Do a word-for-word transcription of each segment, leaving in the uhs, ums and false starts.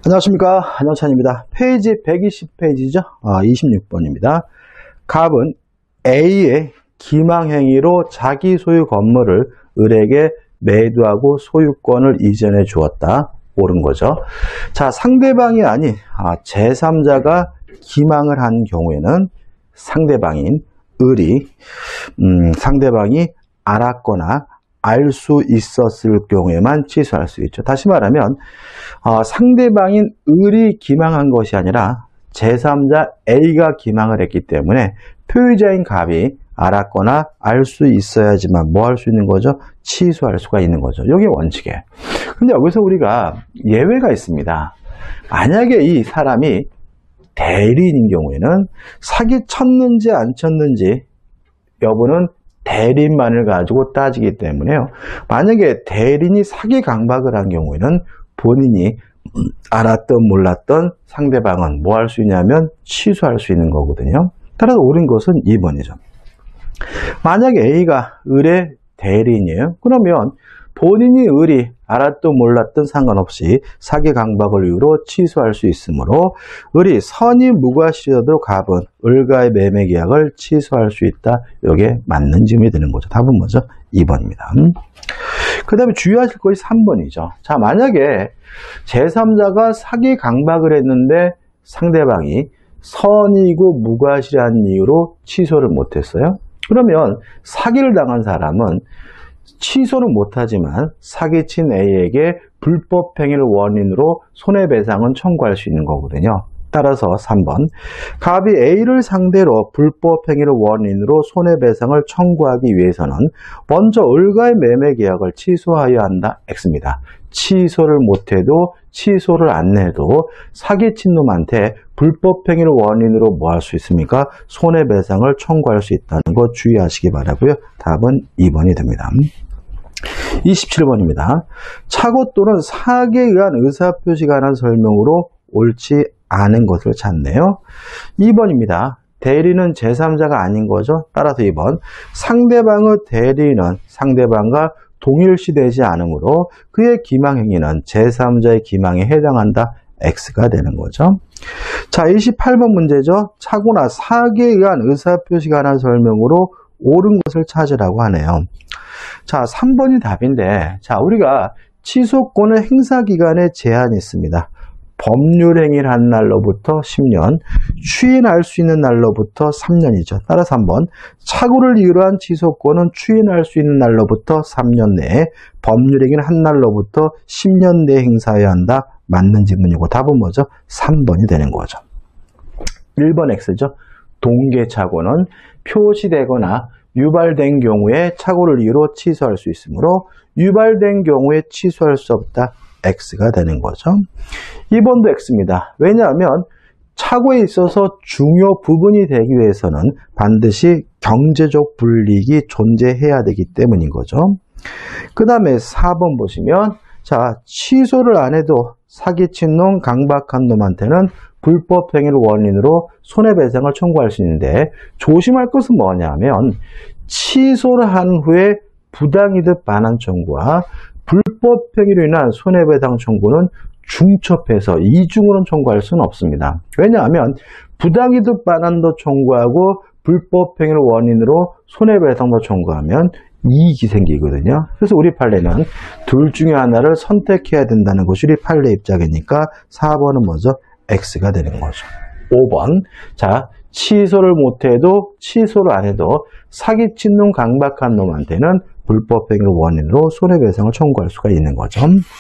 안녕하십니까, 안녕찬입니다. 페이지 백이십 페이지죠. 아, 이십육 번입니다. 갑은 A의 기망행위로 자기 소유 건물을 을에게 매도하고 소유권을 이전해 주었다. 옳은 거죠. 자, 상대방이 아닌 아, 제삼자가 기망을 한 경우에는 상대방인 을이 음, 상대방이 알았거나 알 수 있었을 경우에만 취소할 수 있죠. 다시 말하면 어, 상대방인 을이 기망한 것이 아니라 제삼자 A가 기망을 했기 때문에 표의자인 갑이 알았거나 알 수 있어야지만 뭐 할 수 있는 거죠? 취소할 수가 있는 거죠. 이게 원칙이에요. 근데 여기서 우리가 예외가 있습니다. 만약에 이 사람이 대리인인 경우에는 사기 쳤는지 안 쳤는지 여부는 대리인만을 가지고 따지기 때문에요. 만약에 대리인이 사기 강박을 한 경우에는 본인이 알았던 몰랐던 상대방은 뭐 할 수 있냐면 취소할 수 있는 거거든요. 따라서 옳은 것은 이 번이죠. 만약에 A가 을의 대리인이에요. 그러면 본인이 을이 알았던 몰랐던 상관없이 사기 강박을 이유로 취소할 수 있으므로 을이 선의 무과실이라도 갑은 을과의 매매 계약을 취소할 수 있다. 이게 맞는 질문이 되는 거죠. 답은 뭐죠? 이 번입니다. 그 다음에 주의하실 것이 삼 번이죠. 자, 만약에 제삼자가 사기 강박을 했는데 상대방이 선의고 무과실한 이유로 취소를 못했어요. 그러면 사기를 당한 사람은 취소는 못하지만 사기친 A에게 불법행위를 원인으로 손해배상은 청구할 수 있는 거거든요. 따라서 삼 번 갑이 A를 상대로 불법행위를 원인으로 손해배상을 청구하기 위해서는 먼저 을과의 매매계약을 취소하여야 한다. X입니다. 취소를 못해도 취소를 안 해도 사기친 놈한테 불법행위를 원인으로 뭐 할 수 있습니까? 손해배상을 청구할 수 있다는 거 주의하시기 바라고요. 답은 이 번이 됩니다. 이십칠 번입니다. 착오 또는 사기에 의한 의사표시가 관한 설명으로 옳지 않은 것을 찾네요. 이 번입니다. 대리는 제삼자가 아닌 거죠. 따라서 이 번 상대방의 대리는 상대방과 동일시되지 않으므로 그의 기망행위는 제삼자의 기망에 해당한다. X가 되는 거죠. 자, 이십팔 번 문제죠. 착오나 사기에 의한 의사표시가 관한 설명으로 옳은 것을 찾으라고 하네요. 자, 삼 번이 답인데, 자, 우리가 취소권의 행사기간에 제한이 있습니다. 법률행위를 한 날로부터 십 년, 추인할 수 있는 날로부터 삼 년이죠. 따라서 삼 번 착오를 이유로 한 취소권은 추인할 수 있는 날로부터 삼 년 내에 법률행위를 한 날로부터 십 년 내에 행사해야 한다. 맞는 질문이고 답은 뭐죠? 삼 번이 되는 거죠. 일 번 X죠. 동계착오는 표시되거나 유발된 경우에 착오를 이유로 취소할 수 있으므로 유발된 경우에 취소할 수 없다. X가 되는 거죠. 이 번도 X입니다. 왜냐하면 착오에 있어서 중요 부분이 되기 위해서는 반드시 경제적 불이익이 존재해야 되기 때문인 거죠. 그 다음에 사 번 보시면 자, 취소를 안 해도 사기친 놈, 강박한 놈한테는 불법행위를 원인으로 손해배상을 청구할 수 있는데 조심할 것은 뭐냐면 취소를 한 후에 부당이득 반환 청구와 불법행위로 인한 손해배상 청구는 중첩해서 이중으로는 청구할 수는 없습니다. 왜냐하면 부당이득 반환도 청구하고 불법행위를 원인으로 손해배상도 청구하면 이익이 생기거든요. 그래서 우리 판례는 둘 중에 하나를 선택해야 된다는 것이 우리 판례 입장이니까 사 번은 뭐죠? X가 되는 거죠. 오 번 자, 취소를 못해도 취소를 안 해도 사기친 놈, 강박한 놈한테는 불법행위를 원인으로 손해배상을 청구할 수가 있는 거죠.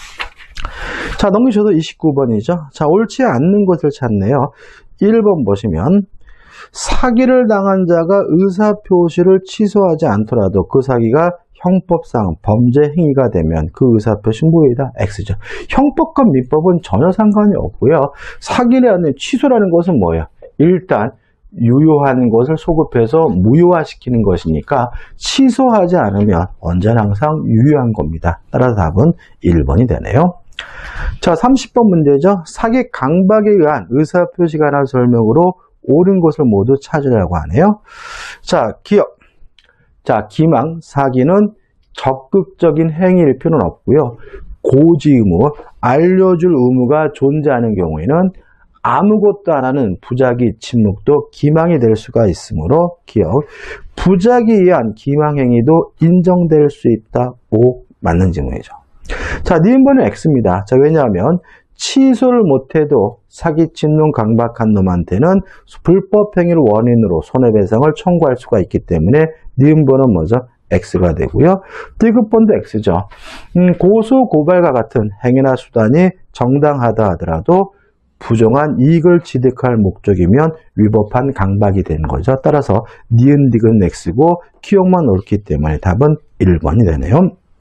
자, 넘기셔도 이십구 번이죠. 자, 옳지 않는 것을 찾네요. 일 번 보시면 사기를 당한 자가 의사표시를 취소하지 않더라도 그 사기가 형법상 범죄 행위가 되면 그 의사표시 무효이다. X죠. 형법과 민법은 전혀 상관이 없고요. 사기를 하는 취소라는 것은 뭐예요? 일단 유효한 것을 소급해서 무효화시키는 것이니까 취소하지 않으면 언제나 항상 유효한 겁니다. 따라서 답은 일 번이 되네요. 자, 삼십 번 문제죠. 사기 강박에 의한 의사표시가 관한 설명으로 옳은 것을 모두 찾으라고 하네요. 자, 기억. 자, 기망, 사기는 적극적인 행위일 필요는 없고요. 고지 의무, 알려줄 의무가 존재하는 경우에는 아무것도 안 하는 부작위 침묵도 기망이 될 수가 있으므로 기억, 부작위에 의한 기망행위도 인정될 수 있다. 오, 맞는 질문이죠. 자, 니은번은 X입니다. 자, 왜냐하면 취소를 못해도 사기친 놈, 강박한 놈한테는 불법행위를 원인으로 손해배상을 청구할 수가 있기 때문에 니은번은 뭐죠? X가 되고요. 디귿번도 X죠. 음, 고소, 고발과 같은 행위나 수단이 정당하다 하더라도 부정한 이익을 취득할 목적이면 위법한 강박이 되는 거죠. 따라서 니은, 디귿은 X고 기억만 옳기 때문에 답은 일 번이 되네요.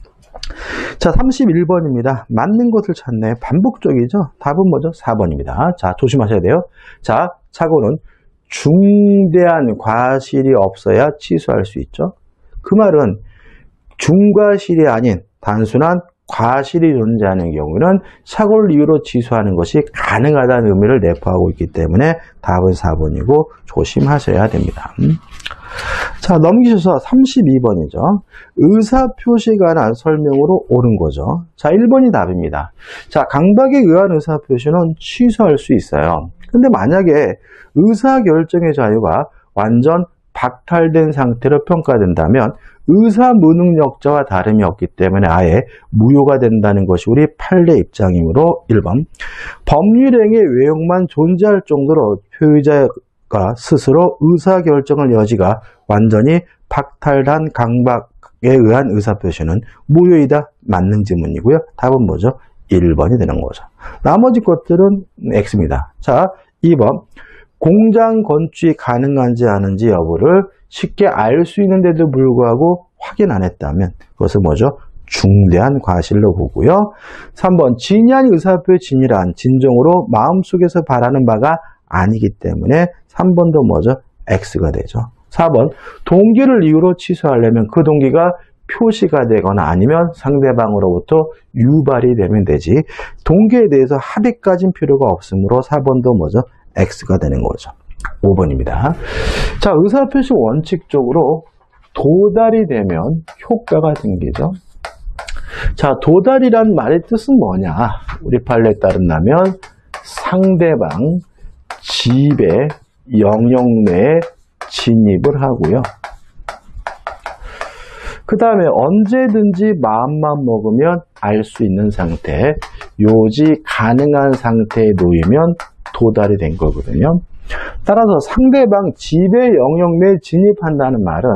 자, 삼십일 번입니다. 맞는 것을 찾네. 반복적이죠. 답은 뭐죠? 사 번입니다. 자, 조심하셔야 돼요. 자, 착오는 중대한 과실이 없어야 취소할 수 있죠. 그 말은 중과실이 아닌 단순한 과실이 존재하는 경우는 착오를 이유로 취소하는 것이 가능하다는 의미를 내포하고 있기 때문에 답은 사 번이고 조심하셔야 됩니다. 자, 넘기셔서 삼십이 번이죠. 의사표시에 관한 설명으로 옳은 거죠. 자, 일 번이 답입니다. 자, 강박에 의한 의사표시는 취소할 수 있어요. 근데 만약에 의사결정의 자유가 완전 박탈된 상태로 평가된다면 의사 무능력자와 다름이 없기 때문에 아예 무효가 된다는 것이 우리 판례 입장이므로 일 번. 법률행위의 외용만 존재할 정도로 표의자가 스스로 의사결정할 여지가 완전히 박탈한 강박에 의한 의사표시는 무효이다. 맞는 지문이고요. 답은 뭐죠? 일 번이 되는 거죠. 나머지 것들은 X입니다. 자, 이 번. 공장 건축이 가능한지 아닌지 여부를 쉽게 알 수 있는데도 불구하고 확인 안 했다면 그것은 뭐죠? 중대한 과실로 보고요. 삼 번. 진의한 의사표의 진이란 진정으로 마음속에서 바라는 바가 아니기 때문에 삼 번도 뭐죠? X가 되죠. 사 번. 동기를 이유로 취소하려면 그 동기가 표시가 되거나 아니면 상대방으로부터 유발이 되면 되지 동기에 대해서 합의까지는 필요가 없으므로 사 번도 뭐죠? X가 되는 거죠. 오 번입니다. 자, 의사표시 원칙적으로 도달이 되면 효과가 생기죠. 자, 도달이란 말의 뜻은 뭐냐? 우리 판례에 따른다면 상대방 집에 영역 내에 진입을 하고요. 그 다음에 언제든지 마음만 먹으면 알 수 있는 상태, 요지 가능한 상태에 놓이면 도달이 된 거거든요. 따라서 상대방 집의 영역 내에 진입한다는 말은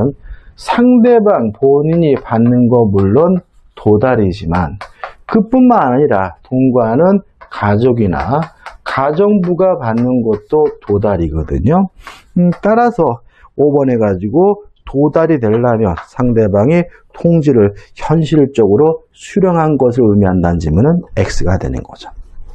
상대방 본인이 받는 거 물론 도달이지만 그뿐만 아니라 동거하는 가족이나 가정부가 받는 것도 도달이거든요. 음, 따라서 오 번 해가지고 도달이 되려면 상대방이 통지를 현실적으로 수령한 것을 의미한다는 지문은 X가 되는 거죠.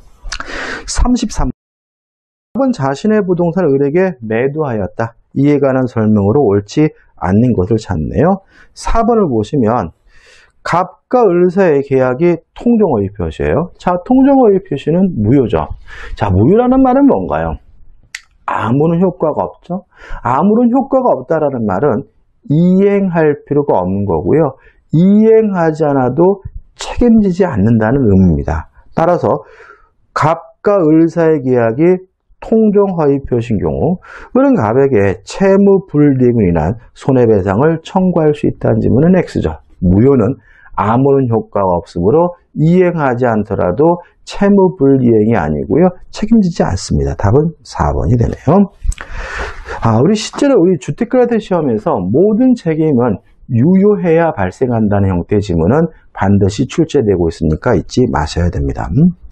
삼십삼 번. 자신의 부동산을 을에게 매도하였다. 이에 관한 설명으로 옳지 않는 것을 찾네요. 사 번을 보시면 갑과 을 사이의 계약이 통정허위 표시예요. 자, 통정허위 표시는 무효죠. 자, 무효라는 말은 뭔가요? 아무런 효과가 없죠. 아무런 효과가 없다라는 말은 이행할 필요가 없는 거고요. 이행하지 않아도 책임지지 않는다는 의미입니다. 따라서 갑과 을 사이의 계약이 통정허위 표시인 경우 을은 갑에게 채무 불이익으로 인한 손해배상을 청구할 수 있다는 지문은 X죠. 무효는 아무런 효과가 없으므로 이행하지 않더라도 채무 불이행이 아니고요. 책임지지 않습니다. 답은 사 번이 되네요. 아, 우리 실제로 우리 주택과세 시험에서 모든 책임은 유효해야 발생한다는 형태의 지문은 반드시 출제되고 있으니까 잊지 마셔야 됩니다.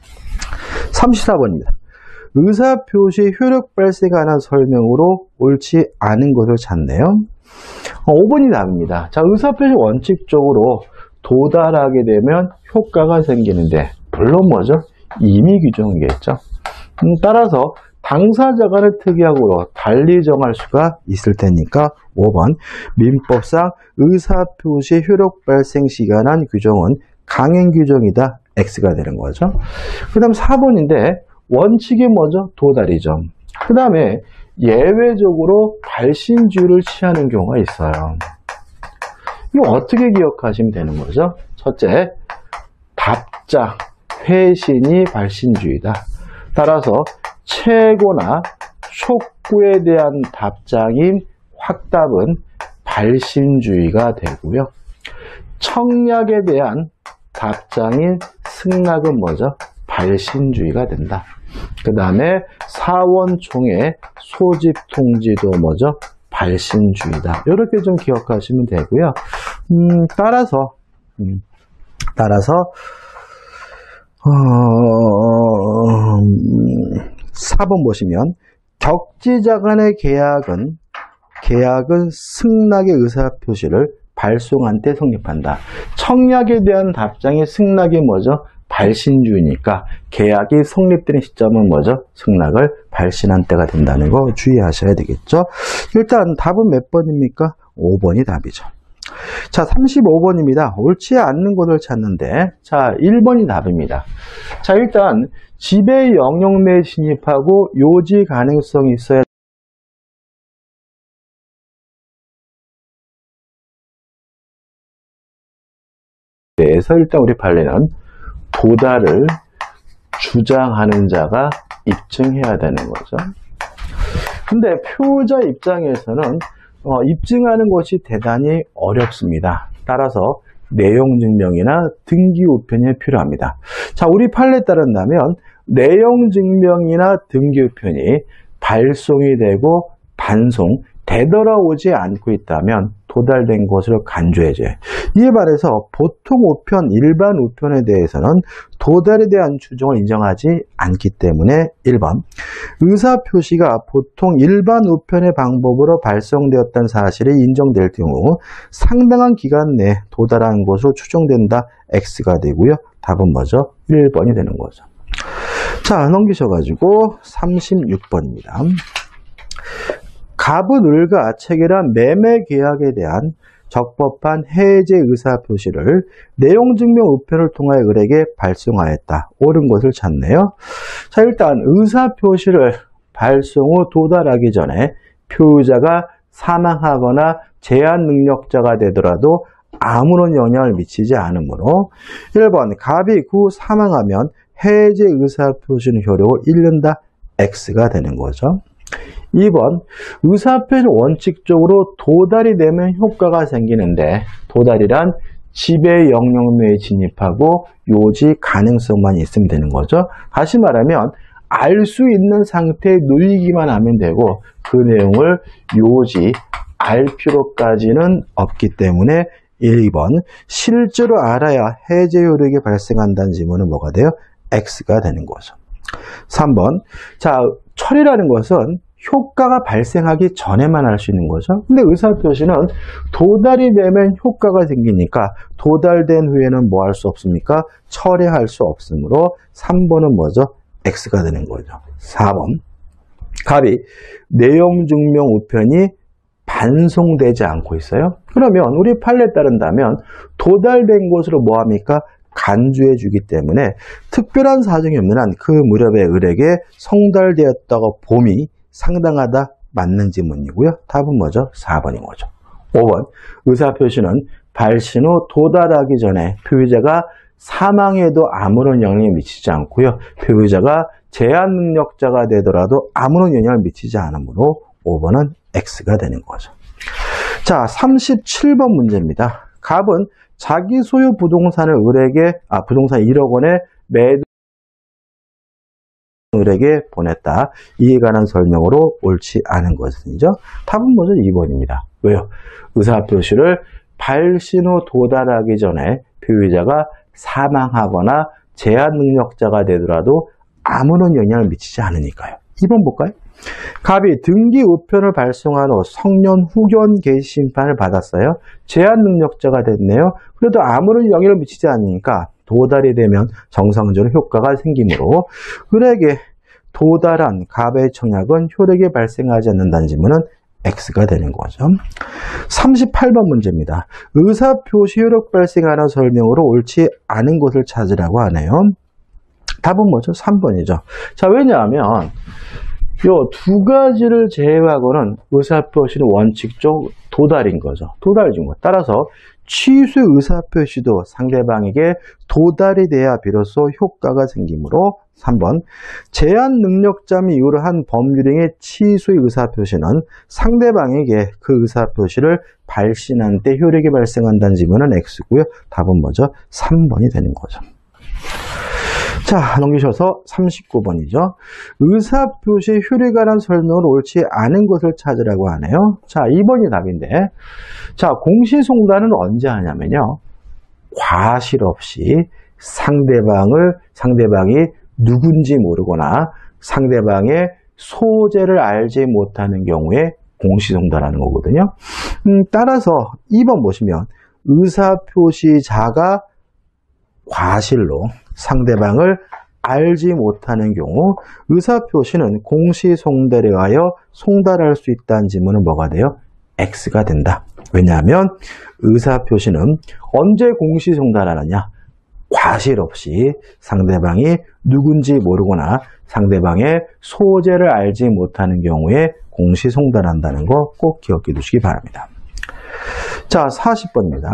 삼십사 번입니다. 의사표시 효력 발생에 관한 설명으로 옳지 않은 것을 찾네요. 오 번이 답입니다. 자, 의사표시 원칙적으로 도달하게 되면 효과가 생기는데 물론 뭐죠? 임의 규정이겠죠. 음, 따라서 당사자 간의 특약으로 달리 정할 수가 있을 테니까 오 번. 민법상 의사표시 효력 발생 시간한 규정은 강행 규정이다. X가 되는 거죠. 그 다음 사 번인데 원칙이 뭐죠? 도달이죠. 그 다음에 예외적으로 발신주의를 취하는 경우가 있어요. 이거 어떻게 기억하시면 되는 거죠? 첫째, 답 답장, 회신이 발신주의다. 따라서 최고나 촉구에 대한 답장인 확답은 발신주의가 되고요. 청약에 대한 답장인 승낙은 뭐죠? 발신주의가 된다. 그 다음에 사원총회 소집 통지도 뭐죠? 발신주의다. 이렇게 좀 기억하시면 되고요. 음, 따라서 음, 따라서 어, 음, 사 번 보시면 격지자 간의 계약은 계약은 승낙의 의사표시를 발송한 때 성립한다. 청약에 대한 답장의 승낙이 뭐죠? 발신주의니까 계약이 성립되는 시점은 뭐죠? 승낙을 발신한 때가 된다는 거 주의하셔야 되겠죠. 일단 답은 몇 번입니까? 오 번이 답이죠. 자, 삼십오 번입니다. 옳지 않는 것을 찾는데, 자, 일 번이 답입니다. 자, 일단 지배 영역 내에 진입하고 요지 가능성이 있어야 대해서 일단 우리 판례는 도달을 주장하는 자가 입증해야 되는 거죠. 근데 표의자 입장에서는 어, 입증하는 것이 대단히 어렵습니다. 따라서 내용 증명이나 등기 우편이 필요합니다. 자, 우리 판례에 따른다면 내용 증명이나 등기 우편이 발송이 되고 반송, 되돌아오지 않고 있다면 도달된 것으로 간주해져요. 이에 반해서 보통 우편, 일반 우편에 대해서는 도달에 대한 추정을 인정하지 않기 때문에 일 번 의사표시가 보통 일반 우편의 방법으로 발송되었다는 사실이 인정될 경우 상당한 기간 내에 도달한 것으로 추정된다. X가 되고요. 답은 뭐죠? 일 번이 되는 거죠. 자, 넘기셔가지고 삼십육 번입니다. 갑은 을과 체결한 매매 계약에 대한 적법한 해제 의사표시를 내용증명 우편을 통하여 을에게 발송하였다. 옳은 것을 찾네요. 자, 일단 의사표시를 발송 후 도달하기 전에 표의자가 사망하거나 제한 능력자가 되더라도 아무런 영향을 미치지 않으므로 일 번 갑이 그 후 사망하면 해제 의사표시는 효력을 잃는다. X가 되는 거죠. 이 번 의사표시는 원칙적으로 도달이 되면 효과가 생기는데 도달이란 지배 영역 내에 진입하고 요지 가능성만 있으면 되는 거죠. 다시 말하면 알 수 있는 상태에 누리기만 하면 되고 그 내용을 요지 알 필요까지는 없기 때문에 일 번 실제로 알아야 해제 효력이 발생한다는 질문은 뭐가 돼요? X가 되는 거죠. 삼 번 자, 철이라는 것은 효과가 발생하기 전에만 할 수 있는 거죠. 근데 의사표시는 도달이 되면 효과가 생기니까 도달된 후에는 뭐 할 수 없습니까? 철회할 수 없으므로 삼 번은 뭐죠? X가 되는 거죠. 사 번 갑이 내용 증명 우편이 반송되지 않고 있어요. 그러면 우리 판례에 따른다면 도달된 것으로 뭐 합니까? 간주해 주기 때문에 특별한 사정이 없는 한 그 무렵에 을에게 성달되었다고 봄이 상당하다 맞는 지문이고요. 답은 뭐죠? 사 번인 거죠. 오 번 의사표시는 발신 후 도달하기 전에 표의자가 사망해도 아무런 영향을 미치지 않고요. 표의자가 제한 능력자가 되더라도 아무런 영향을 미치지 않으므로 오 번은 X가 되는 거죠. 자, 삼십칠 번 문제입니다. 갑은 자기 소유 부동산을 을에게 아 부동산 일억 원에 매도 을에게 보냈다. 이에 관한 설명으로 옳지 않은 것은이죠. 답은 뭐죠? 이 번입니다. 왜요? 의사표시를 발신 후 도달하기 전에 표의자가 사망하거나 제한 능력자가 되더라도 아무런 영향을 미치지 않으니까요. 이 번 볼까요? 갑이 등기 우편을 발송한 후 성년 후견 개시 심판을 받았어요. 제한 능력자가 됐네요. 그래도 아무런 영향을 미치지 않으니까 도달이 되면 정상적으로 효과가 생기므로 을에게 도달한 갑의 청약은 효력이 발생하지 않는다는 질문은 X가 되는 거죠. 삼십팔 번 문제입니다. 의사표시 효력 발생하는 설명으로 옳지 않은 것을 찾으라고 하네요. 답은 뭐죠? 삼 번이죠. 자, 왜냐하면 요 두 가지를 제외하고는 의사표시는 원칙적 도달인 거죠. 도달인 것. 따라서 취소의 의사표시도 상대방에게 도달이 돼야 비로소 효과가 생기므로 삼 번 제한 능력자의 이유로 한 법률행위의 취소의 의사표시는 상대방에게 그 의사표시를 발신한 때 효력이 발생한다는 지문은 X고요. 답은 뭐죠? 삼 번이 되는 거죠. 자, 넘기셔서 삼십구 번이죠. 의사표시의 효력에 관한 설명을 옳지 않은 것을 찾으라고 하네요. 자, 이 번이 답인데, 자, 공시송달은 언제 하냐면요. 과실 없이 상대방을, 상대방이 누군지 모르거나 상대방의 소재를 알지 못하는 경우에 공시송달하는 거거든요. 음, 따라서 이 번 보시면 의사표시자가 과실로 상대방을 알지 못하는 경우 의사표시는 공시송달에 의하여 송달할 수 있다는 지문은 뭐가 돼요? X가 된다. 왜냐하면 의사표시는 언제 공시송달하느냐? 과실 없이 상대방이 누군지 모르거나 상대방의 소재를 알지 못하는 경우에 공시송달한다는 거 꼭 기억해 두시기 바랍니다. 자, 사십 번입니다.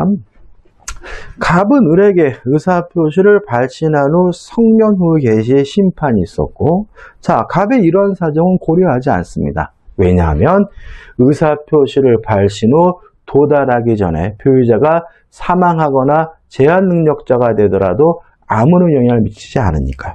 갑은 을에게 의사표시를 발신한 후 성년 후 개시의 심판이 있었고, 자, 갑의 이런 사정은 고려하지 않습니다. 왜냐하면 의사표시를 발신 후 도달하기 전에 표의자가 사망하거나 제한 능력자가 되더라도 아무런 영향을 미치지 않으니까요.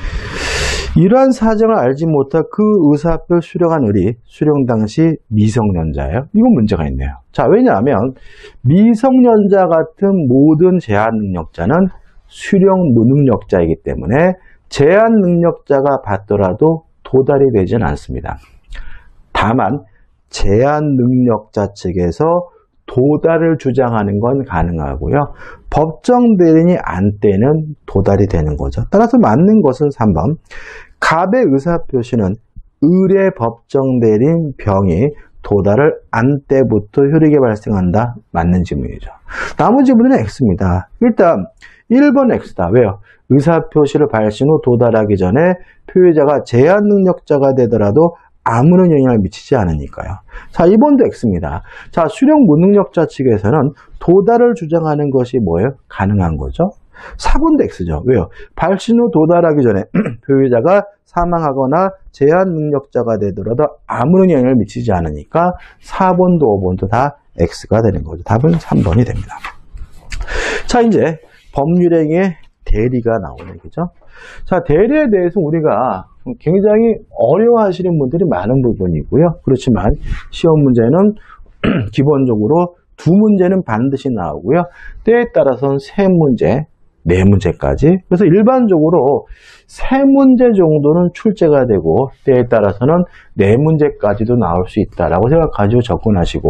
이러한 사정을 알지 못한 그 의사표를 수령한 을이 수령 당시 미성년자예요. 이건 문제가 있네요. 자, 왜냐하면 미성년자 같은 모든 제한 능력자는 수령 무능력자이기 때문에 제한 능력자가 받더라도 도달이 되지는 않습니다. 다만 제한 능력자 측에서 도달을 주장하는 건 가능하고요. 법정 대리인이 안 때는 도달이 되는 거죠. 따라서 맞는 것은 삼 번. 갑의 의사표시는 을의 법정 대리인 병이 도달을 안 때부터 효력이 발생한다. 맞는 지문이죠. 나머지 지문은 X입니다. 일단 일 번 X다. 왜요? 의사표시를 발신 후 도달하기 전에 표의자가 제한 능력자가 되더라도 아무런 영향을 미치지 않으니까요. 자, 이 번도 X입니다. 자, 수령 무능력자 측에서는 도달을 주장하는 것이 뭐예요? 가능한 거죠. 사 번도 X죠. 왜요? 발신 후 도달하기 전에 표의자가 사망하거나 제한 능력자가 되더라도 아무런 영향을 미치지 않으니까 사 번도 오 번도 다 X가 되는 거죠. 답은 삼 번이 됩니다. 자, 이제 법률행위의 대리가 나오는 거죠. 자, 대리에 대해서 우리가 굉장히 어려워하시는 분들이 많은 부분이고요. 그렇지만 시험 문제는 기본적으로 두 문제는 반드시 나오고요. 때에 따라서는 세 문제, 네 문제까지. 그래서 일반적으로 세 문제 정도는 출제가 되고 때에 따라서는 네 문제까지도 나올 수 있다라고 생각하시고 접근하시고,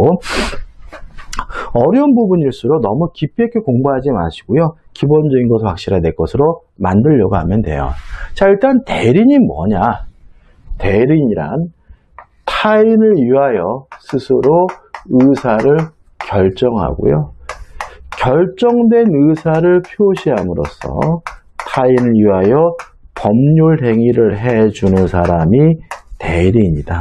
어려운 부분일수록 너무 깊이 있게 공부하지 마시고요. 기본적인 것을 확실화될 것으로 만들려고 하면 돼요. 자, 일단 대리인이 뭐냐? 대리인이란 타인을 위하여 스스로 의사를 결정하고요. 결정된 의사를 표시함으로써 타인을 위하여 법률 행위를 해주는 사람이 대리인이다.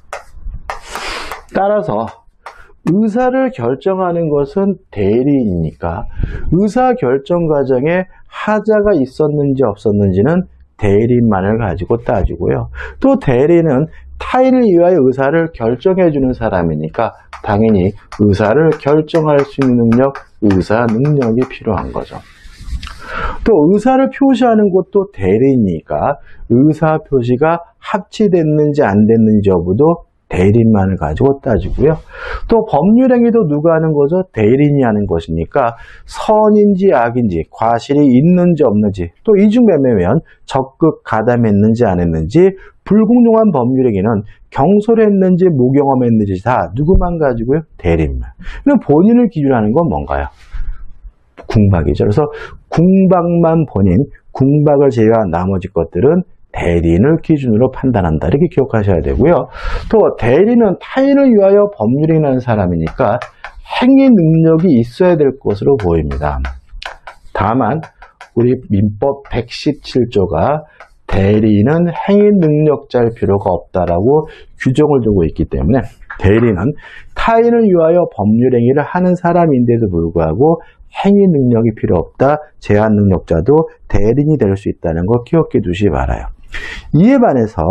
따라서 의사를 결정하는 것은 대리인이니까 의사결정 과정에 하자가 있었는지 없었는지는 대리인만을 가지고 따지고요. 또 대리인은 타인을 위하여 의사를 결정해주는 사람이니까 당연히 의사를 결정할 수 있는 능력, 의사 능력이 필요한 거죠. 또 의사를 표시하는 것도 대리인이니까 의사 표시가 합치됐는지 안 됐는지 여부도 대리인만을 가지고 따지고요. 또 법률행위도 누가 하는 거죠? 대리인이 하는 것이니까 선인지 악인지, 과실이 있는지 없는지, 또 이중매매면 적극 가담했는지 안 했는지, 불공정한 법률행위는 경솔했는지 무경험했는지 다 누구만 가지고요? 대리인만. 그럼 본인을 기준으로 하는 건 뭔가요? 궁박이죠. 그래서 궁박만 본인, 궁박을 제외한 나머지 것들은 대리인을 기준으로 판단한다. 이렇게 기억하셔야 되고요. 또 대리인은 타인을 위하여 법률행위하는 사람이니까 행위 능력이 있어야 될 것으로 보입니다. 다만 우리 민법 백십칠 조가 대리인은 행위 능력자일 필요가 없다라고 규정을 두고 있기 때문에 대리인은 타인을 위하여 법률 행위를 하는 사람인데도 불구하고 행위 능력이 필요 없다. 제한 능력자도 대리인이 될 수 있다는 거 기억해 두시기 바라요. 이에 반해서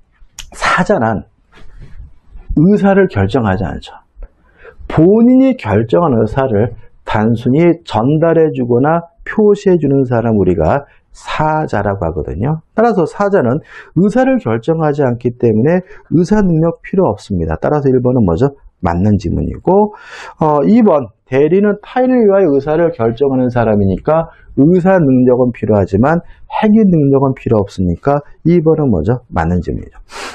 사자는 의사를 결정하지 않죠. 본인이 결정한 의사를 단순히 전달해 주거나 표시해 주는 사람 우리가 사자라고 하거든요. 따라서 사자는 의사를 결정하지 않기 때문에 의사 능력 필요 없습니다. 따라서 일 번은 뭐죠? 맞는 지문이고, 어, 이 번 대리는 타인을 위하여 의사를 결정하는 사람이니까 의사 능력은 필요하지만 행위 능력은 필요 없으니까 이 번은 뭐죠? 맞는 지문이죠.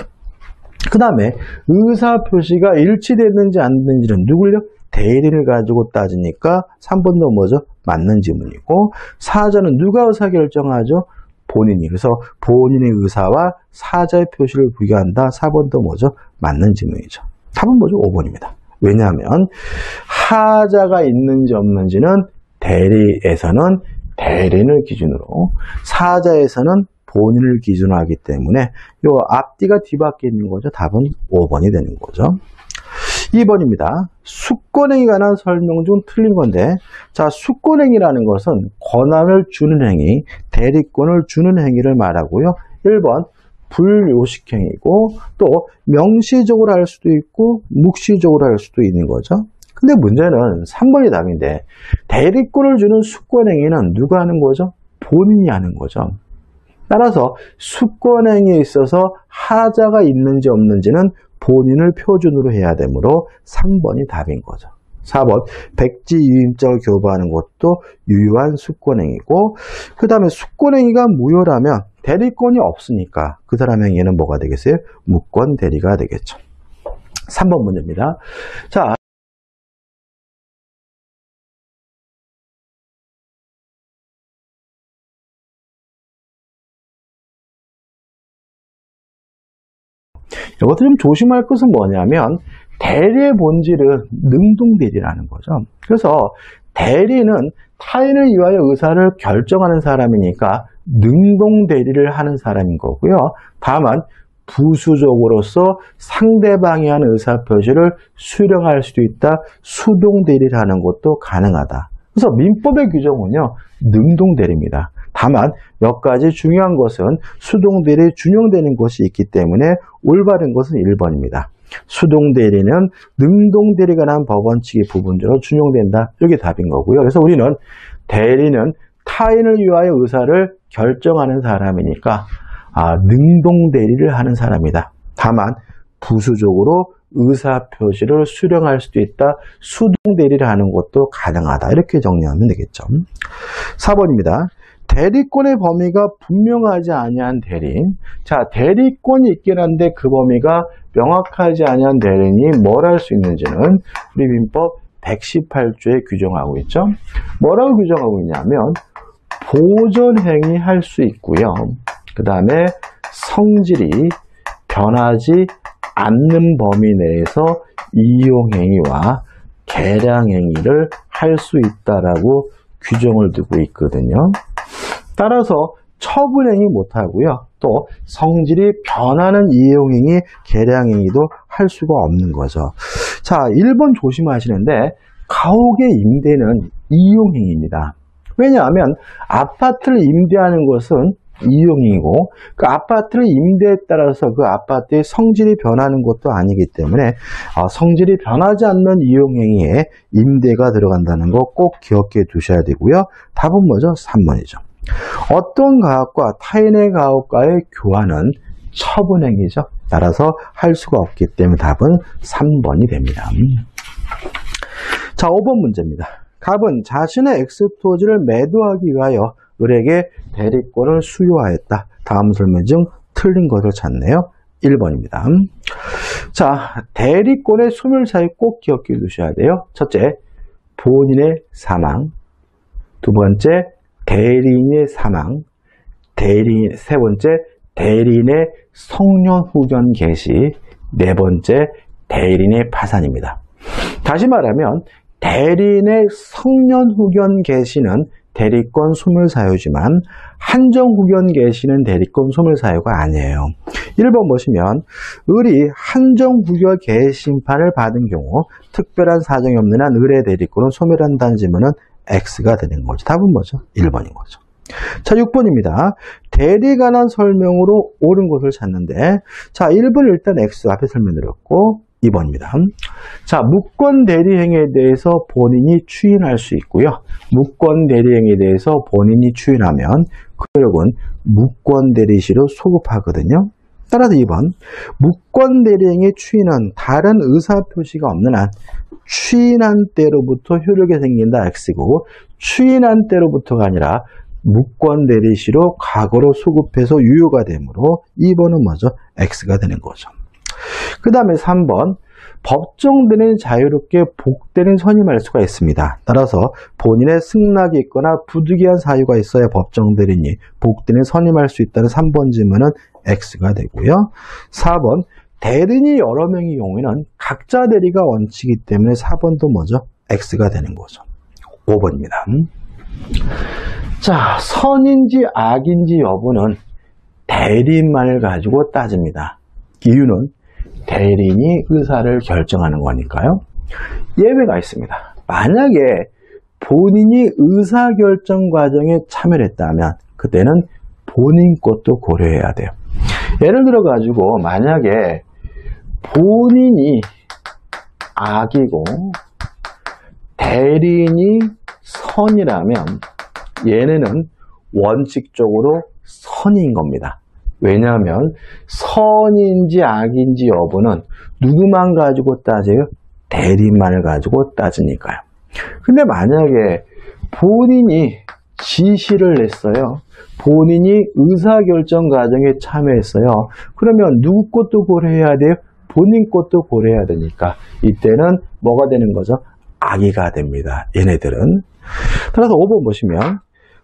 그 다음에 의사 표시가 일치됐는지 안 됐는지는 누굴요? 대리를 가지고 따지니까 삼 번도 뭐죠? 맞는 지문이고, 사자는 누가 의사결정하죠? 본인이. 그래서 본인의 의사와 사자의 표시를 부여한다. 사 번도 뭐죠? 맞는 지문이죠. 답은 뭐죠? 오 번입니다. 왜냐하면 하자가 있는지 없는지는 대리에서는 대리인을 기준으로, 사자에서는 본인을 기준으로 하기 때문에 요 앞뒤가 뒤바뀌어 있는 거죠. 답은 오 번이 되는 거죠. 이 번입니다. 수권행위에 관한 설명 중 틀린 건데, 자, 수권행위라는 것은 권한을 주는 행위, 대리권을 주는 행위를 말하고요. 일 번 불요식행위고, 또 명시적으로 할 수도 있고 묵시적으로 할 수도 있는 거죠. 근데 문제는 삼 번이 답인데, 대리권을 주는 수권행위는 누가 하는 거죠? 본인이 하는 거죠. 따라서 수권행위에 있어서 하자가 있는지 없는지는 본인을 표준으로 해야 되므로 삼 번이 답인 거죠. 사 번 백지 유임장을 교부하는 것도 유효한 수권행위고, 그 다음에 수권행위가 무효라면 대리권이 없으니까 그 사람의 행위는 뭐가 되겠어요? 무권 대리가 되겠죠. 삼 번 문제입니다. 자, 이것도 좀 조심할 것은 뭐냐면, 대리의 본질은 능동대리라는 거죠. 그래서 대리는 타인을 위하여 의사를 결정하는 사람이니까 능동대리를 하는 사람인 거고요. 다만 부수적으로서 상대방이 하는 의사표시를 수령할 수도 있다. 수동대리를 하는 것도 가능하다. 그래서 민법의 규정은요, 능동대리입니다. 다만 몇 가지 중요한 것은 수동대리에 준용되는 것이 있기 때문에 올바른 것은 일 번입니다. 수동대리는 능동대리에 관한 법원칙이 부분적으로 준용된다. 이게 답인 거고요. 그래서 우리는 대리는 타인을 위하여 의사를 결정하는 사람이니까 아, 능동대리를 하는 사람이다. 다만 부수적으로 의사표시를 수령할 수도 있다. 수동대리를 하는 것도 가능하다. 이렇게 정리하면 되겠죠. 사 번입니다. 대리권의 범위가 분명하지 아니한 대리인. 자, 대리권이 있긴 한데 그 범위가 명확하지 아니한 대리인이 뭘 할 수 있는지는 우리 민법 백십팔 조에 규정하고 있죠. 뭐라고 규정하고 있냐면 보존행위 할 수 있고요. 그 다음에 성질이 변하지 않는 범위 내에서 이용행위와 계량행위를 할 수 있다라고 규정을 두고 있거든요. 따라서 처분행위 못하고요. 또 성질이 변하는 이용행위, 계량행위도 할 수가 없는 거죠. 자, 일 번 조심하시는데 가옥의 임대는 이용행위입니다. 왜냐하면 아파트를 임대하는 것은 이용행위고 그 아파트를 임대에 따라서 그 아파트의 성질이 변하는 것도 아니기 때문에 어, 성질이 변하지 않는 이용행위에 임대가 들어간다는 거 꼭 기억해 두셔야 되고요. 답은 뭐죠? 삼 번이죠. 어떤 가옥과 타인의 가옥과의 교환은 처분행위죠. 따라서 할 수가 없기 때문에 답은 삼 번이 됩니다. 자, 오 번 문제입니다. 갑은 자신의 엑스토지를 매도하기 위하여 을에게 대리권을 수요하였다. 다음 설명 중 틀린 것을 찾네요. 일 번입니다. 자, 대리권의 소멸사유 꼭 기억해 두셔야 돼요. 첫째, 본인의 사망. 두 번째, 대리인의 사망. 대리인, 세 번째, 대리인의 성년후견 개시. 네 번째, 대리인의 파산입니다. 다시 말하면 대리인의 성년후견 개시는 대리권 소멸사유지만 한정후견 계시는 대리권 소멸사유가 아니에요. 일 번 보시면 을이 한정후견 계심판을 받은 경우 특별한 사정이 없는 한 을의 대리권은 소멸한다는 질문은 X가 되는 거죠. 답은 뭐죠? 일 번인 거죠. 자, 육 번입니다. 대리 관한 설명으로 옳은 것을 찾는데, 자, 일 번 일단 X 앞에 설명드렸고, 이 번입니다. 자, 무권 대리행위에 대해서 본인이 추인할 수 있고요. 무권 대리행위에 대해서 본인이 추인하면 그력은 무권 대리시로 소급하거든요. 따라서 이 번, 무권 대리행위 추인은 다른 의사표시가 없는 한 추인한 때로부터 효력이 생긴다 X고, 추인한 때로부터가 아니라 무권 대리시로 과거로 소급해서 유효가 되므로 이 번은 뭐죠? X가 되는 거죠. 그 다음에 삼 번, 법정대리는 자유롭게 복대리는 선임할 수가 있습니다. 따라서 본인의 승낙이 있거나 부득이한 사유가 있어야 법정대리인이 복대리는 선임할 수 있다는 삼 번 질문은 X가 되고요. 사 번, 대리인이 여러 명의 경우에는 각자 대리가 원칙이기 때문에 사 번도 뭐죠? X가 되는 거죠. 오 번입니다. 자, 선인지 악인지 여부는 대리인만을 가지고 따집니다. 이유는 대리인이 의사를 결정하는 거니까요. 예외가 있습니다. 만약에 본인이 의사결정 과정에 참여를 했다면 그때는 본인 것도 고려해야 돼요. 예를 들어 가지고 만약에 본인이 악이고 대리인이 선이라면 얘네는 원칙적으로 선인 겁니다. 왜냐하면 선인지 악인지 여부는 누구만 가지고 따져요? 대리인만을 가지고 따지니까요. 근데 만약에 본인이 지시를 냈어요. 본인이 의사결정 과정에 참여했어요. 그러면 누구 것도 고려해야 돼요? 본인 것도 고려해야 되니까 이때는 뭐가 되는 거죠? 악의가 됩니다. 얘네들은. 따라서 오 번 보시면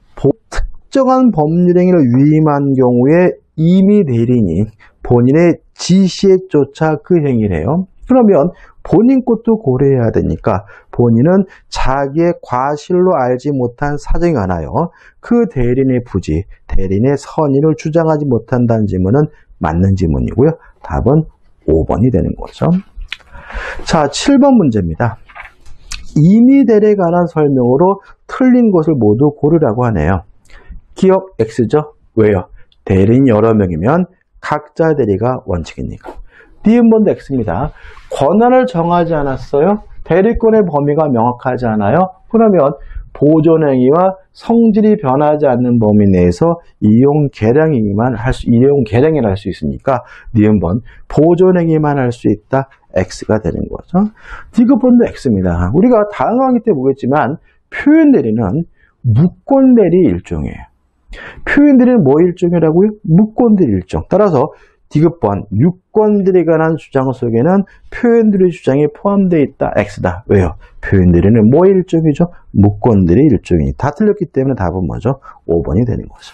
특정한 법률 행위를 위임한 경우에 임의 대리인이 본인의 지시에 쫓아 그 행위를 해요. 그러면 본인 것도 고려해야 되니까 본인은 자기의 과실로 알지 못한 사정이 하나요. 그 대리인의 부지, 대리인의 선의를 주장하지 못한다는 질문은 맞는 질문이고요. 답은 오 번이 되는 거죠. 자, 칠 번 문제입니다. 임의 대리에 관한 설명으로 틀린 것을 모두 고르라고 하네요. 기억 X죠? 왜요? 대리인 여러 명이면 각자 대리가 원칙이니까. 니은번도 X입니다. 권한을 정하지 않았어요? 대리권의 범위가 명확하지 않아요? 그러면 보존행위와 성질이 변하지 않는 범위 내에서 이용 계량행위만 할 수, 이용 계량을 할 수 있으니까 니은번 보존행위만 할 수 있다. X가 되는 거죠. 디귿번도 X입니다. 우리가 다음 강의 때 보겠지만 표현 대리는 무권 대리 일종이에요. 표현 대리는 뭐 일종이라고요? 무권 대리 일종. 따라서 디귿번 유권 대리에 관한 주장 속에는 표현 대리 주장이 포함되어 있다. X다. 왜요? 표현 대리는 뭐 일종이죠? 무권 대리 일종이. 다 틀렸기 때문에 답은 뭐죠? 오 번이 되는 거죠.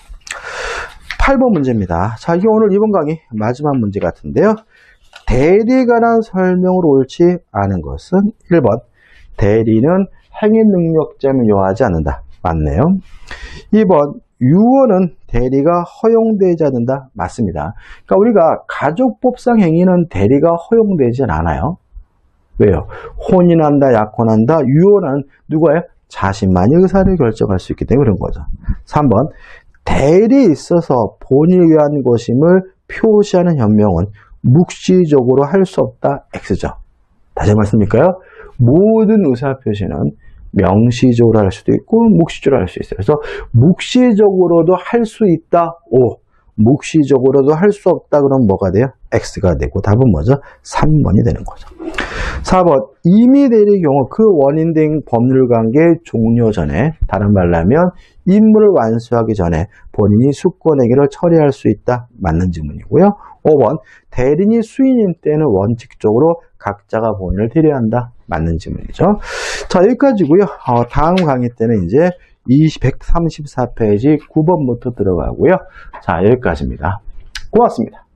팔 번 문제입니다. 자, 이게 오늘 이번 강의 마지막 문제 같은데요. 대리에 관한 설명으로 옳지 않은 것은 일 번 대리는 행위 능력자면 요하지 않는다. 맞네요. 이 번 유언은 대리가 허용되지 않는다. 맞습니다. 그러니까 우리가 가족법상 행위는 대리가 허용되지 않아요. 왜요? 혼인한다, 약혼한다, 유언은 누가요? 자신만이 의사를 결정할 수 있기 때문에 그런 거죠. 삼 번 대리에 있어서 본인을 위한 것임을 표시하는 현명은 묵시적으로 할 수 없다. X죠. 다시 말씀드릴까요? 모든 의사표시는 명시적으로 할 수도 있고 묵시적으로 할 수 있어요. 그래서 묵시적으로도 할 수 있다. O. 묵시적으로도 할 수 없다. 그럼 뭐가 돼요? X가 되고 답은 뭐죠? 삼 번이 되는 거죠. 사 번 임의 대리의 경우 그 원인 등 법률관계 종료 전에, 다른 말로 하면 임무를 완수하기 전에 본인이 수권행위를 처리할 수 있다. 맞는 질문이고요. 오 번 대리인이 수인인 때는 원칙적으로 각자가 본인을 대리한다. 맞는 질문이죠. 자, 여기까지고요. 어, 다음 강의 때는 이제 백삼십사 페이지 구 번부터 들어가고요. 자, 여기까지입니다. 고맙습니다.